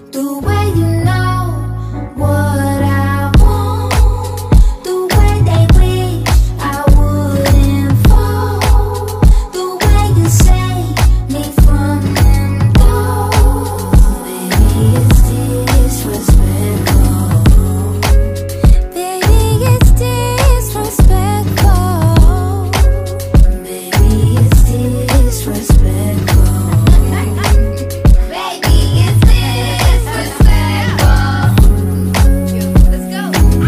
The way you know what I want, the way they wish I wouldn't fall, the way you save me from them doors. Baby, it's disrespectful. Baby, it's disrespectful. Baby, it's disrespectful. Baby, it's disrespectful. Let's go.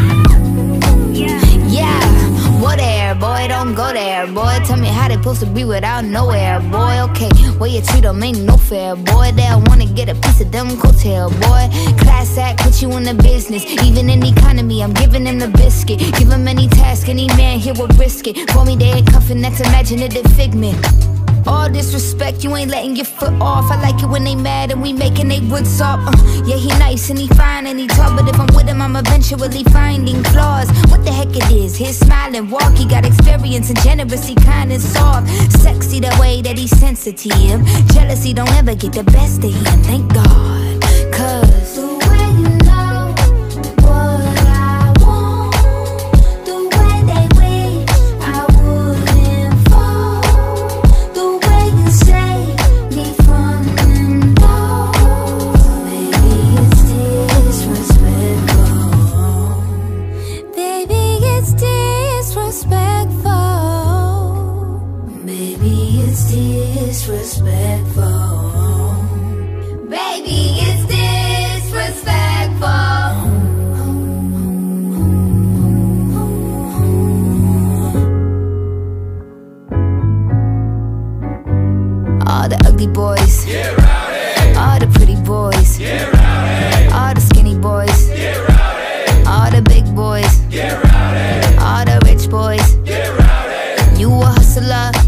Yeah, what there, boy? Don't go there, boy. Tell me how they supposed to be without nowhere, boy. Okay, well you treat them ain't no fair, boy. They don't wanna get a piece of them coattails, boy. Class act, put you in the business. Even in the economy, I'm giving them the biscuit. Give them any task, any man here will risk it. For me, they ain't cuffin', that's imaginative figment. All disrespect, you ain't letting your foot off. I like it when they mad and we making they wood soft. Yeah, he nice and he fine and he tall, but if I'm with him, I'm eventually finding flaws. What the heck it is? His smile and walk, he got experience and generous, he kind and soft. Sexy the way that he's sensitive. Jealousy don't ever get the best of him, thank God. Cause the way you know what I want, the way they wish I wouldn't fall, the way you save me from them doors. Baby, it's disrespectful. Baby, it's disrespectful. Baby, it's disrespectful. Baby, it's disrespectful. All the ugly boys, Get rowdy, all the pretty boys, get rowdy, all the skinny boys, get rowdy, all the big boys, get rowdy, all the rich boys. get rowdy, You a hustler,